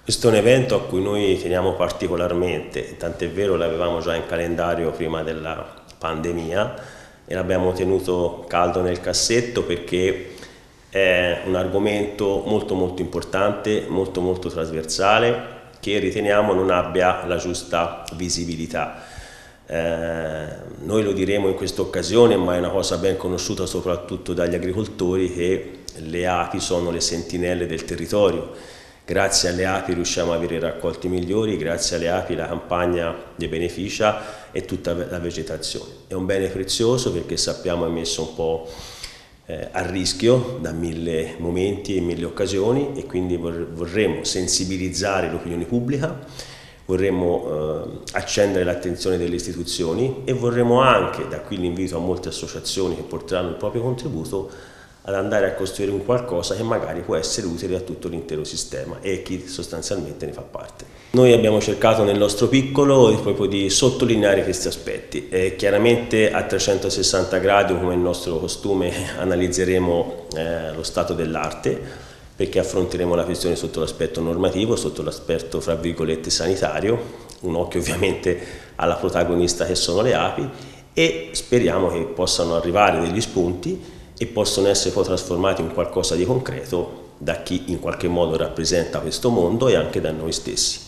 Questo è un evento a cui noi teniamo particolarmente, tant'è vero l'avevamo già in calendario prima della pandemia e l'abbiamo tenuto caldo nel cassetto perché è un argomento molto importante, molto trasversale, che riteniamo non abbia la giusta visibilità. Noi lo diremo in questa occasione, ma è una cosa ben conosciuta soprattutto dagli agricoltori, che le api sono le sentinelle del territorio. Grazie alle api riusciamo ad avere raccolti migliori, grazie alle api la campagna ne beneficia e tutta la vegetazione. È un bene prezioso perché sappiamo è messo un po' a rischio da mille momenti e mille occasioni, e quindi vorremmo sensibilizzare l'opinione pubblica, vorremmo accendere l'attenzione delle istituzioni e vorremmo anche, da qui l'invito a molte associazioni che porteranno il proprio contributo, ad andare a costruire un qualcosa che magari può essere utile a tutto l'intero sistema e chi sostanzialmente ne fa parte. Noi abbiamo cercato nel nostro piccolo proprio di sottolineare questi aspetti. Chiaramente a 360 gradi, come il nostro costume, analizzeremo lo stato dell'arte, perché affronteremo la questione sotto l'aspetto normativo, sotto l'aspetto fra virgolette sanitario, un occhio ovviamente alla protagonista che sono le api, e speriamo che possano arrivare degli spunti e possono essere poi trasformati in qualcosa di concreto da chi in qualche modo rappresenta questo mondo e anche da noi stessi.